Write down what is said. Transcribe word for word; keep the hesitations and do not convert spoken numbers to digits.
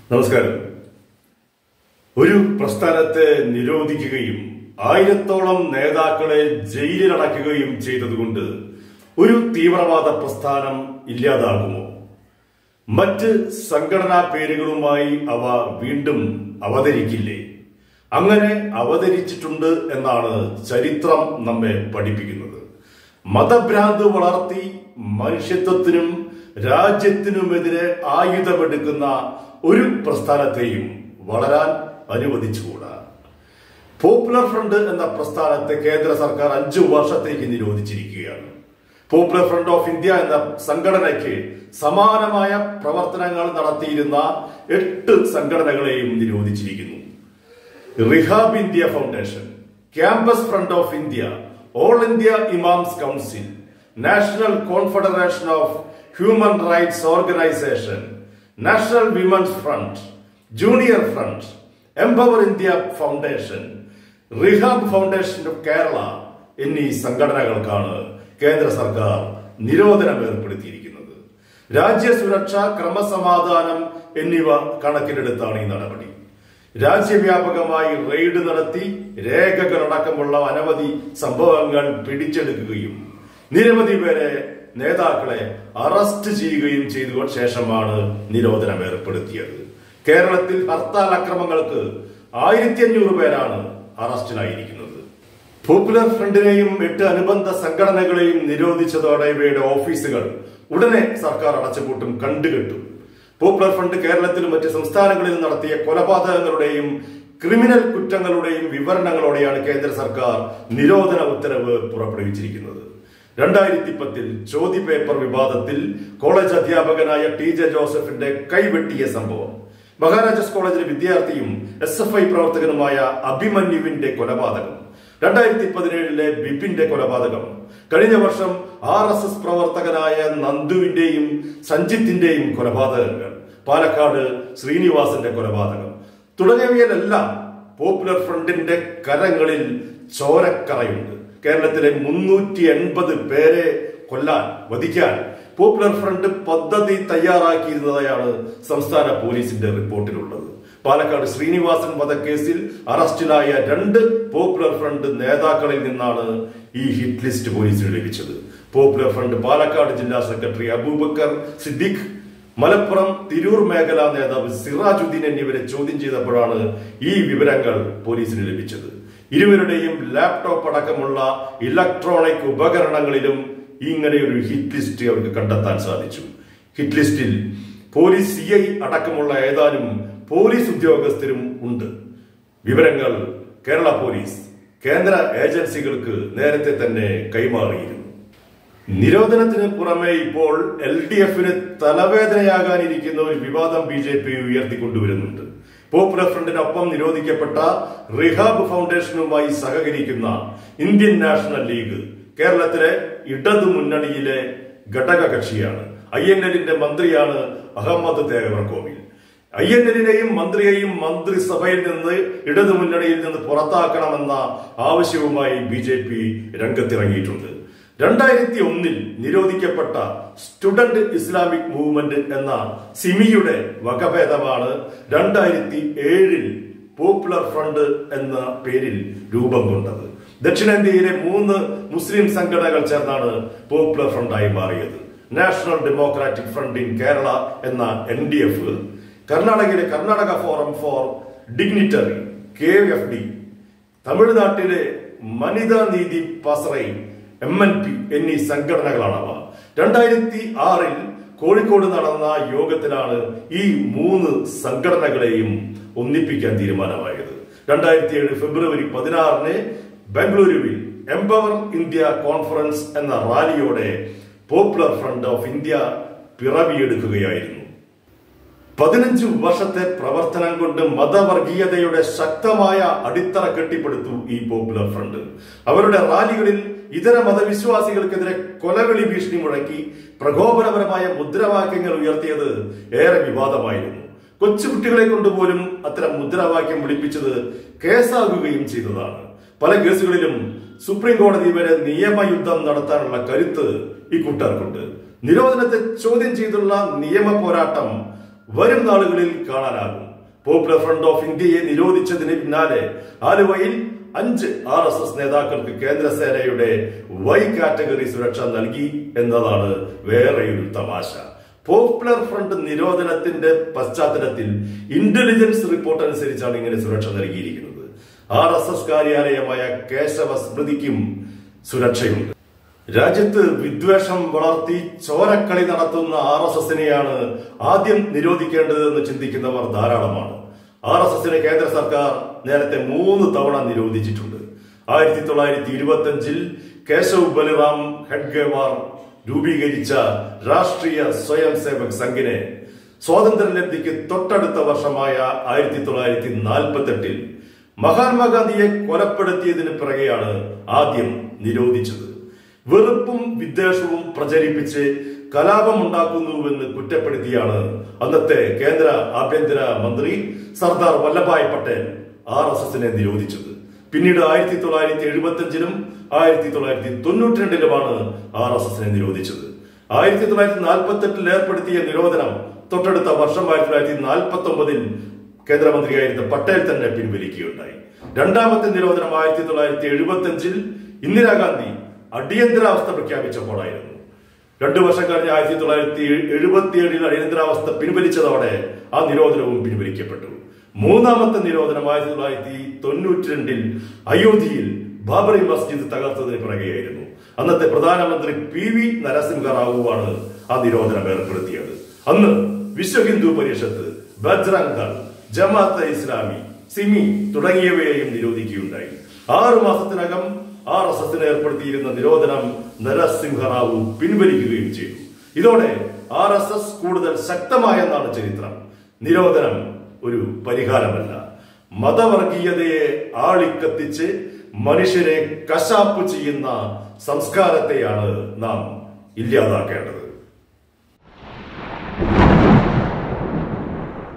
നമസ്കാരം. ഒരു പ്രസ്ഥാനത്തെ നിരോധിക്കുകയും ആയിരത്തോളം നേതാക്കളെ ജയിലിലടയ്ക്കുകയും ചെയ്തതുകൊണ്ട് ഒരു തീവ്രവാദ പ്രസ്ഥാനം ഇല്ലാതാകുമോ? മറ്റ് സംഘടനാ പേരുകളുമായി അവ വീണ്ടും അവതരിക്കില്ലേ? അങ്ങനെ അവതരിച്ചിട്ടുണ്ട് എന്നാണ് ചരിത്രം നമ്മെ പഠിപ്പിക്കുന്നത്. മതഭ്രാന്ത് വളർത്തി മനുഷ്യത്വത്തിനും രാജ്യത്തിനുമെതിരെ ആയുധമെടുക്കുന്ന ഒരു പ്രസ്ഥാനത്തെയും വളരാൻ അനുവദിച്ചുകൂടാ. പോപ്പുലർ ഫ്രണ്ട് എന്ന പ്രസ്ഥാനത്തെ കേന്ദ്ര സർക്കാർ അഞ്ചു വർഷത്തേക്ക് നിരോധിച്ചിരിക്കുകയാണ്. പോപ്പുലർ ഫ്രണ്ട് ഓഫ് ഇന്ത്യ എന്ന സംഘടനയ്ക്ക് സമാനമായ പ്രവർത്തനങ്ങൾ നടത്തിയിരുന്ന എട്ട് സംഘടനകളെയും നിരോധിച്ചിരിക്കുന്നു. Rehab India foundation, campus front of India, all India imams council, national confederation of human rights organisation, national women's front, junior front, empower India foundation, rehab foundation of Kerala എന്നീ സംഘടനകൾക്കാണ് കേന്ദ്ര സർക്കാർ നിരോധനം ഏർപ്പെടുത്തിയിരിക്കുന്നത്. രാജ്യസുരക്ഷ, ക്രമസമാധാനം എന്നിവ കണക്കിലെടുത്താണ് ഈ നടപടി. രാജ്യവ്യാപകമായി റെയ്ഡ് നടത്തി രേഖകളടക്കമുള്ള അനവധി സംഭവങ്ങൾ പിടിച്ചെടുക്കുകയും നിരവധി പേരെ നേതാക്കളെ അറസ്റ്റ് ചെയ്യുകയും ചെയ്ത ശേഷമാണ് നിരോധനം ഏർപ്പെടുത്തിയത്. കേരളത്തിൽ ഹർത്താൽ അക്രമങ്ങൾക്ക് ആയിരത്തി അഞ്ഞൂറ് പേരാണ് അറസ്റ്റിലായിരിക്കുന്നത്. പോപ്പുലർ ഫ്രണ്ടിനെയും എട്ട് അനുബന്ധ സംഘടനകളെയും നിരോധിച്ചതോടെ ഇവയുടെ ഓഫീസുകൾ ഉടനെ സർക്കാർ അടച്ചുപൂട്ടും കണ്ടുകെട്ടും. പോപ്പുലർ ഫ്രണ്ട് കേരളത്തിലും മറ്റ് സംസ്ഥാനങ്ങളിലും നടത്തിയ കൊലപാതകങ്ങളുടെയും ക്രിമിനൽ കുറ്റങ്ങളുടെയും വിവരണങ്ങളോടെയാണ് കേന്ദ്ര സർക്കാർ നിരോധന ഉത്തരവ് പുറപ്പെടുവിച്ചിരിക്കുന്നത്. രണ്ടായിരത്തി പത്തിൽ ചോദ്യപേപ്പർ വിവാദത്തിൽ കോളേജ് അധ്യാപകനായ ടി ജെ ജോസഫിന്റെ കൈവെട്ടിയ സംഭവം, മഹാരാജാസ് കോളേജിലെ വിദ്യാർത്ഥിയും എസ് എഫ് ഐ പ്രവർത്തകനുമായ അഭിമന്യുവിന്റെ കൊലപാതകം, രണ്ടായിരത്തി പതിനേഴിലെ ബിപിന്റെ കൊലപാതകം, കഴിഞ്ഞ വർഷം ആർ എസ് എസ് പ്രവർത്തകനായ നന്ദുവിന്റെയും സഞ്ജിത്തിന്റെയും കൊലപാതകങ്ങൾ, പാലക്കാട് ശ്രീനിവാസന്റെ കൊലപാതകം തുടങ്ങിയവയിലെല്ലാം പോപ്പുലർ ഫ്രണ്ടിന്റെ കരങ്ങളിൽ ചോരക്കറയുണ്ട്. കേരളത്തിലെ മുന്നൂറ്റി എൺപത് പേരെ കൊല്ലാൻ, വധിക്കാൻ പോപ്പുലർ ഫ്രണ്ട് പദ്ധതി തയ്യാറാക്കിയിരുന്നതായാണ് സംസ്ഥാന പോലീസിന്റെ റിപ്പോർട്ടിലുള്ളത്. പാലക്കാട് ശ്രീനിവാസൻ വധക്കേസിൽ അറസ്റ്റിലായ രണ്ട് പോപ്പുലർ ഫ്രണ്ട് നേതാക്കളിൽ നിന്നാണ് ഈ ഹിറ്റ് ലിസ്റ്റ് പോലീസിന് ലഭിച്ചത്. പോപ്പുലർ ഫ്രണ്ട് പാലക്കാട് ജില്ലാ സെക്രട്ടറി അബൂബക്കർ സിദ്ദിഖ്, മലപ്പുറം തിരൂർ മേഖലാ നേതാവ് സിറാജുദ്ദീൻ എന്നിവരെ ചോദ്യം ചെയ്തപ്പോഴാണ് ഈ വിവരങ്ങൾ പോലീസിന് ലഭിച്ചത്. ഇരുവരുടെയും ലാപ്ടോപ്പ് അടക്കമുള്ള ഇലക്ട്രോണിക് ഉപകരണങ്ങളിലും ഇങ്ങനെയൊരു ഹിറ്റ് ലിസ്റ്റ് അവർക്ക് കണ്ടെത്താൻ സാധിച്ചു. ഹിറ്റ് ലിസ്റ്റിൽ പോലീസ് സി ഐ അടക്കമുള്ള ഏതാനും പോലീസ് ഉദ്യോഗസ്ഥരും ഉണ്ട്. വിവരങ്ങൾ കേരള പോലീസ് കേന്ദ്ര ഏജൻസികൾക്ക് നേരത്തെ തന്നെ കൈമാറിയിരുന്നു. നിരോധനത്തിന് പുറമെ ഇപ്പോൾ എൽ ഡി എഫിന് തലവേദനയാകാനിരിക്കുന്ന ഒരു വിവാദം ബി ജെ പി ഉയർത്തിക്കൊണ്ടുവരുന്നുണ്ട്. പോപ്പുലർ ഫ്രണ്ടിനൊപ്പം നിരോധിക്കപ്പെട്ട റിഹാബ് ഫൗണ്ടേഷനുമായി സഹകരിക്കുന്ന ഇന്ത്യൻ നാഷണൽ ലീഗ് കേരളത്തിലെ ഇടതു മുന്നണിയിലെ ഘടക കക്ഷിയാണ്. ഐ എൻ എല്ലിന്റെ മന്ത്രിയാണ് അഹമ്മദ് തേവർകോവിൽ. ഐ എൻ എല്ലിനെയും മന്ത്രിയെയും മന്ത്രിസഭയിൽ നിന്ന് ഇടതു മുന്നണിയിൽ നിന്ന് പുറത്താക്കണമെന്ന ആവശ്യവുമായി ബി ജെ പി രംഗത്തിറങ്ങിയിട്ടുണ്ട്. രണ്ടായിരത്തി ഒന്നിൽ നിരോധിക്കപ്പെട്ട സ്റ്റുഡന്റ് ഇസ്ലാമിക് മൂവ്മെന്റ് എന്ന സിമിയുടെ വകഭേദമാണ് രണ്ടായിരത്തി ഏഴിൽ പോപ്പുലർ ഫ്രണ്ട് എന്ന പേരിൽ രൂപം കൊണ്ടത്. ദക്ഷിണേന്ത്യയിലെ മൂന്ന് മുസ്ലിം സംഘടനകൾ ചേർന്നാണ് പോപ്പുലർ ഫ്രണ്ടായി മാറിയത്. National democratic front in Kerala എന്ന എൻ ഡി എഫ്, കർണാടകയിലെ Karnataka forum for dignitary K F D, തമിഴ്നാട്ടിലെ വനിതാ നീതി പാസറൈ എം എൻ പി എന്നീ സംഘടനകളാണവ. രണ്ടായിരത്തി ആറിൽ കോഴിക്കോട് നടന്ന യോഗത്തിലാണ് ഈ മൂന്ന് സംഘടനകളെയും ഒന്നിപ്പിക്കാൻ തീരുമാനമായത്. രണ്ടായിരത്തി ഏഴ് ഫെബ്രുവരി പതിനാറിന് ബംഗളൂരുവിൽ എംപവർ ഇന്ത്യ കോൺഫറൻസ് എന്ന റാലിയോടെ പോപ്പുലർ ഫ്രണ്ട് ഓഫ് ഇന്ത്യ പിറവിയെടുക്കുകയായിരുന്നു. പതിനഞ്ചു വർഷത്തെ പ്രവർത്തനം കൊണ്ട് മതവർഗീയതയുടെ ശക്തമായ അടിത്തറ കെട്ടിപ്പടുത്തു ഈ പോപ്പുലർ ഫ്രണ്ട്. അവരുടെ റാലികളിൽ ഇതര മതവിശ്വാസികൾക്കെതിരെ കൊലവിളി ഭീഷണി മുഴക്കി പ്രകോപനപരമായ മുദ്രാവാക്യങ്ങൾ ഉയർത്തിയത് ഏറെ വിവാദമായിരുന്നു. കൊച്ചുകുട്ടികളെ കൊണ്ടുപോലും അത്തരം മുദ്രാവാക്യം വിളിപ്പിച്ചത് കേസാകുകയും ചെയ്തതാണ്. പല കേസുകളിലും സുപ്രീം കോടതി വരെ നിയമയുദ്ധം നടത്താനുള്ള കരുത്ത് ഈ കൂട്ടർക്കുണ്ട്. നിരോധനത്തെ ചോദ്യം ചെയ്തുള്ള നിയമ പോരാട്ടം വരും നാളുകളിൽ കാണാനാകും. പോപ്പുലർ ഫ്രണ്ട് ഓഫ് ഇന്ത്യയെ നിരോധിച്ചതിന് പിന്നാലെ ആലുവയിൽ അഞ്ച് ആർ എസ് എസ് നേതാക്കൾക്ക് കേന്ദ്രസേനയുടെ വൈ കാറ്റഗറി സുരക്ഷ നൽകി എന്നതാണ് വേറെയൊരു തമാശ. പോപ്പുലർ ഫ്രണ്ട് നിരോധനത്തിന്റെ പശ്ചാത്തലത്തിൽ ഇന്റലിജൻസ് റിപ്പോർട്ട് അനുസരിച്ചാണ് ഇങ്ങനെ സുരക്ഷ നൽകിയിരിക്കുന്നത്. ആർ എസ് എസ് കാര്യാലയമായ കേശവ സ്മൃതിക്കും സുരക്ഷയുണ്ട്. രാജ്യത്ത് വിദ്വേഷം വളർത്തി ചോരക്കളി നടത്തുന്ന ആർ എസ് എസിനെയാണ് ആദ്യം നിരോധിക്കേണ്ടതെന്ന് ചിന്തിക്കുന്നവർ ധാരാളമാണ്. ആർ എസ് എസിനെ കേന്ദ്ര സർക്കാർ നേരത്തെ മൂന്ന് തവണ നിരോധിച്ചിട്ടുണ്ട്. ആയിരത്തി തൊള്ളായിരത്തി ഇരുപത്തി അഞ്ചിൽ കേശവ് ബലിറാം ഹെഡ്ഗേവാർ രൂപീകരിച്ച രാഷ്ട്രീയ സ്വയം സേവക് സംഘിനെ സ്വാതന്ത്ര്യലബ്ധിക്ക് തൊട്ടടുത്ത വർഷമായ ആയിരത്തി തൊള്ളായിരത്തി നാൽപ്പത്തി എട്ടിൽ മഹാത്മാഗാന്ധിയെ കൊലപ്പെടുത്തിയതിന് പിറകെയാണ് ആദ്യം നിരോധിച്ചത്. വെറുപ്പും വിദ്വേഷവും പ്രചരിപ്പിച്ച് കലാപമുണ്ടാക്കുന്നുവെന്ന് കുറ്റപ്പെടുത്തിയാണ് അന്നത്തെ കേന്ദ്ര ആഭ്യന്തര മന്ത്രി സർദാർ വല്ലഭായ് പട്ടേൽ ആർ എസ് എസിനെ നിരോധിച്ചത്. പിന്നീട് ആയിരത്തി തൊള്ളായിരത്തി എഴുപത്തി അഞ്ചിലും ആയിരത്തി തൊള്ളായിരത്തി തൊണ്ണൂറ്റി രണ്ടിലുമാണ് ആർ എസ് എസിനെ നിരോധിച്ചത്. ആയിരത്തി തൊള്ളായിരത്തി നാൽപ്പത്തി എട്ടിൽ ഏർപ്പെടുത്തിയ നിരോധനം തൊട്ടടുത്ത വർഷം ആയിരത്തി തൊള്ളായിരത്തി നാൽപ്പത്തി ഒമ്പതിൽ കേന്ദ്രമന്ത്രിയായിരുന്ന പട്ടേൽ തന്നെ പിൻവലിക്കുകയുണ്ടായി. രണ്ടാമത്തെ നിരോധനം ആയിരത്തി തൊള്ളായിരത്തി എഴുപത്തി അഞ്ചിൽ ഇന്ദിരാഗാന്ധി അടിയന്തരാവസ്ഥ പ്രഖ്യാപിച്ചപ്പോഴായിരുന്നു. രണ്ടു വർഷം കഴിഞ്ഞ് ആയിരത്തി തൊള്ളായിരത്തി എഴുപത്തിയേഴിൽ അടിയന്തരാവസ്ഥ പിൻവലിച്ചതോടെ ആ നിരോധനവും പിൻവലിക്കപ്പെട്ടു. മൂന്നാമത്തെ നിരോധനം ആയിരത്തി തൊള്ളായിരത്തി തൊണ്ണൂറ്റി രണ്ടിൽ അയോധ്യയിൽ ബാബറി മസ്ജിദ് തകർത്തതിന് പിറകെയായിരുന്നു. അന്നത്തെ പ്രധാനമന്ത്രി പി വി നരസിംഹറാവുവാണ് ആ നിരോധനം ഏർപ്പെടുത്തിയത്. അന്ന് വിശ്വ ഹിന്ദു പരിഷത്ത്, ബജ്റംഗ് ദൾ, ജമാഅത്തെ ഇസ്ലാമി, സിമി തുടങ്ങിയവയെയും നിരോധിക്കുകയുണ്ടായി. ആറു മാസത്തിനകം ആർ എസ് എസിന് ഏർപ്പെടുത്തിയിരുന്ന നിരോധനം നരസിംഹറാവു പിൻവലിക്കുകയും ചെയ്തു. ഇതോടെ ആർ എസ് എസ് കൂടുതൽ ശക്തമായെന്നാണ് ചരിത്രം. നിരോധനം ഒരു പരിഹാരമല്ല. മതവർഗീയതയെ ആളിക്കത്തിച്ച് മനുഷ്യരെ കശാപ്പ് ചെയ്യുന്ന സംസ്കാരത്തെയാണ് നാം ഇല്ലാതാക്കേണ്ടത്.